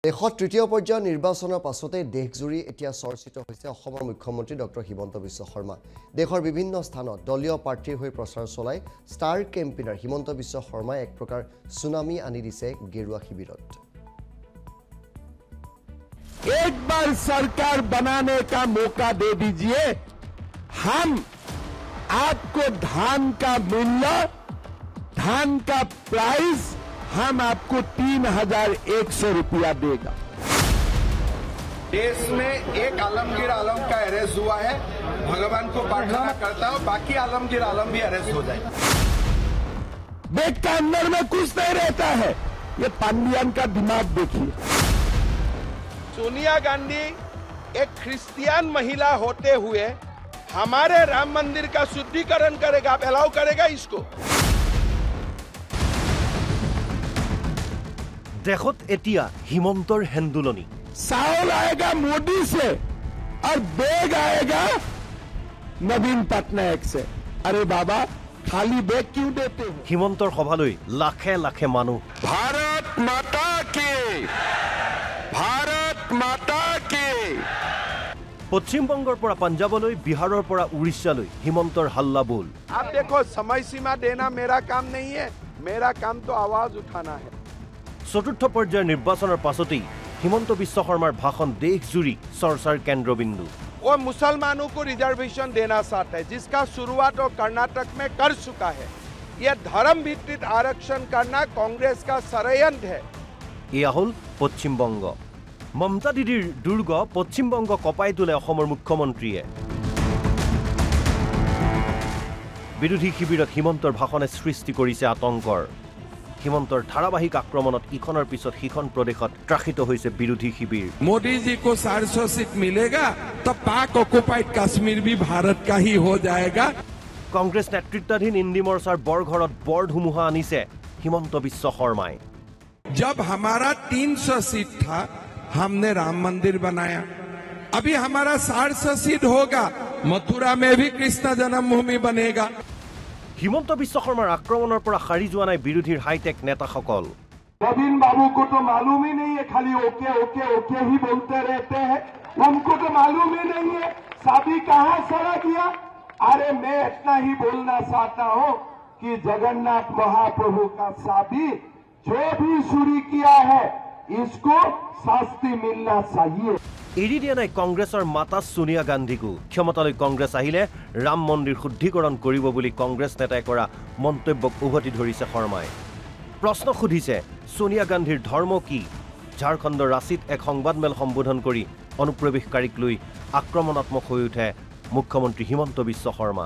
দেশত তৃতীয় পৰ্যায়ৰ নিৰ্বাচনৰ পাছতে দেশজুৰি এতিয়া চৰ্চিত হৈছে অসমৰ মুখ্যমন্ত্ৰী ডক্টৰ হিমন্ত বিশ্ব শৰ্মা। দেশৰ বিভিন্ন স্থানত দলীয় প্ৰাৰ্থীৰ হৈ প্ৰচাৰ চলাই ষ্টাৰ কেম্পেইনাৰ হিমন্ত বিশ্ব শৰ্মাই এক প্ৰকাৰ সুনামি আনি দিছে গেৰুৱা শিবিৰত। एक बार सरकार बनाने का मौका दे दीजिए, हम आपको धान का मूल्य, धान का प्राइस हम आपको 3100 रुपया देगा। देश में एक आलमगीर आलम का अरेस्ट हुआ है, भगवान को प्रार्थना करता हूं बाकी आलमगीर आलम भी अरेस्ट हो जाए। बेग का अंदर में कुछ नहीं रहता है, ये पांडियन का दिमाग देखिए। सोनिया गांधी एक क्रिश्चियन महिला होते हुए हमारे राम मंदिर का शुद्धिकरण करेगा, आप अलाउ करेगा इसको? देशत एतिया हिमंतर हेंदुलनी। चावल आएगा मोदी से और बेग आएगा नवीन पटनायक से। अरे बाबा खाली बेग क्यों देते हो? हिमंतर सभाলৈ लाखे लाखे मानुह। भारत माता की, भारत माता की। पश्चिम बंगर পৰা पंजाबলৈ, बिहाৰৰ পৰা उड़ीसाলৈ हिमंतर हल्ला बोल। आप देखो, समय सीमा देना मेरा काम नहीं है, मेरा काम तो आवाज उठाना है। चतुर्थ पर्यायर निर्वाचনৰ पाছতেই हिमंत विश्व शर्मार भाषण देशजुरी चर्चार केंद्रबिंदु। वो मुसलमानों को रिजर्वेशन देना चाहता है, जिसका शुरुआत वो कर्नाटक में कर चुका है। यह धर्म भित्तिक आरक्षण करना कांग्रेस का षड्यंत्र है। এয়া হল পশ্চিম বংগ। মমতা দিদিৰ দুৰ্গ পশ্চিম বংগ কপাই তোলে অসমৰ মুখ্যমন্ত্ৰীয়ে। বিৰোধী শিবিৰত হিমন্তৰ ভাষণে সৃষ্টি কৰিছে আতংকৰ। হিমন্তৰ ধাৰাবাহিক আক্ৰমণত ইখনৰ পিছত সিখন প্ৰদেশত ত্ৰাসিত হৈছে বিৰোধী শিবিৰ। मोदी जी को 400 सीट मिलेगा तो पाक ऑक्युपाइड कश्मीर भी भारत का ही हो जाएगा। কংগ্ৰেছ নেতৃত্বাধীন ইন্দি মৰ্চাৰ বৰঘৰত বৰ ধুমুহা আনিছে হিমন্ত বিশ্ব শৰ্মাই। जब हमारा 300 सीट था हमने राम मंदिर बनाया, अभी हमारा 400 सीट होगा, मथुरा में भी कृष्ण जन्मभूमि बनेगा। হিমন্ত বিশ্ব শৰ্মাৰ আক্ৰমণৰ পৰা সাৰি যোৱা নাই বিৰোধীৰ হাইটেক নেতাসকল। नवीन बाबू को तो मालूम ही नहीं है, खाली ओके ओके ओके ही बोलते रहते हैं। उनको तो मालूम ही नहीं है शादी कहाँ सड़ा गया। अरे मैं इतना ही बोलना चाहता हूँ कि जगन्नाथ महाप्रभु का शादी जो भी शुरू किया है इसको शास्ति मिलना चाहिए। এৰি দিয়া নাই কংগ্ৰেছৰ মাতা সোনিয়া গান্ধীকো। ক্ষমতালৈ কংগ্ৰেছ আহিলে ৰাম মন্দিৰ শুদ্ধিকৰণ কৰিব বুলি কংগ্ৰেছ নেতাই কৰা মন্তব্যক উভতি ধৰিছে শৰ্মাই। প্ৰশ্ন সুধিছে সোনিয়া গান্ধীৰ ধৰ্ম কি? ঝাৰখণ্ডৰ ৰাঁচীত এক সংবাদমেল সম্বোধন কৰি অনুপ্ৰৱেশকাৰীক লৈ আক্ৰমণাত্মক হৈ উঠে মুখ্যমন্ত্ৰী হিমন্ত বিশ্ব শৰ্মা।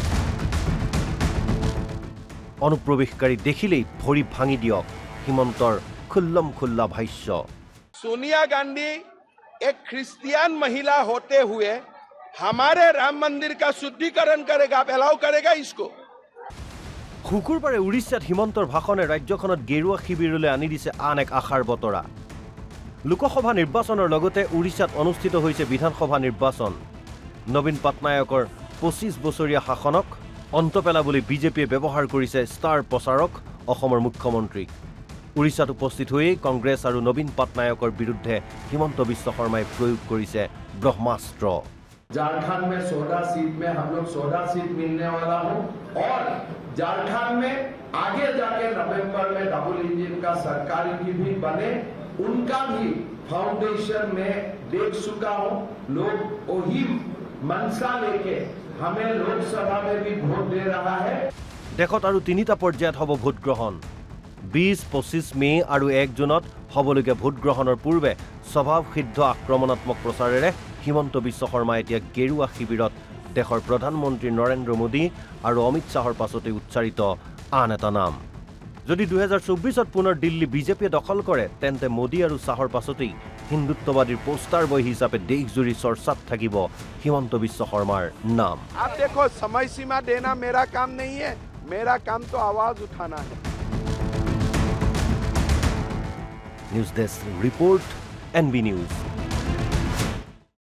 অনুপ্ৰৱেশকাৰী দেখিলেই ভৰি ভাঙি দিয়ক হিমন্তৰ খুল্লম খুল্লা ভাষ্য। सोनिया गांधी एक क्रिश्चियन महिला होते हुए हमारे राम मंदिर का शुद्धिकरण करेगा, आप अलाउ करेगा इसको? শুকুৰবাৰে উৰিষ্যাত হিমন্তৰ ভাষণে ৰাজ্যখনত গেৰুৱা শিবিৰলৈ আনি দিছে আন এক আশাৰ বতৰা। লোকসভা নিৰ্বাচনৰ লগতে উৰিষ্যাত অনুষ্ঠিত হৈছে বিধানসভা নিৰ্বাচন। নবীন পটনায়কৰ 25 বছৰীয়া শাসনক অন্ত পেলাবলৈ বিজেপিয়ে ব্যৱহাৰ কৰিছে ষ্টাৰ প্ৰচাৰক অসমৰ মুখ্যমন্ত্ৰীক। উৰিষ্যাত উপস্থিত হৈ কংগ্ৰেছ আৰু নবীন পটনায়কৰ বিৰুদ্ধে হিমন্ত বিশ্ব শৰ্মাই প্ৰয়োগ কৰিছে ব্ৰহ্মাস্ত্ৰ। झारखंड में 14 सीट में हम लोग 14 सीट मिलने वाला हूं और झारखंड में आगे जाके नवंबर में डबल इंजन का सरकार की भी बने, उनका भी फाउंडेशन में देख चुका हूं। लोग वही मनसा लेके हमें लोकसभा में भी वोट दे रहा है। देशत আৰু তিনিটা পৰ্যায়ত হ'ব ভোট গ্ৰহণ। 20, 25 মে আৰু 1 জুনত হ'বলগীয়া ভোট গ্ৰহণৰ পূৰ্বে স্বভাৱসিদ্ধ আক্ৰমণাত্মক প্ৰচাৰেৰে হিমন্ত বিশ্ব শৰ্মা এতিয়া গেৰুৱা শিবিৰত দেশৰ প্ৰধানমন্ত্ৰী নৰেন্দ্ৰ মোদী আৰু অমিত শ্বাহৰ পাছতে উচ্চাৰিত আন এটা নাম। যদি 2024ত পুনৰ দিল্লী বিজেপিয়ে দখল কৰে তেন্তে মোদী আৰু শ্বাহৰ পাছতেই হিন্দুত্ববাদীৰ পোষ্টাৰ বয় হিচাপে দেশজুৰি চৰ্চাত থাকিব হিমন্ত বিশ্ব শৰ্মাৰ নাম। आप देखो, समय सीमा देना मेरा काम नहीं है, मेरा काम तो आवाज उठाना है। News desk report, NB news.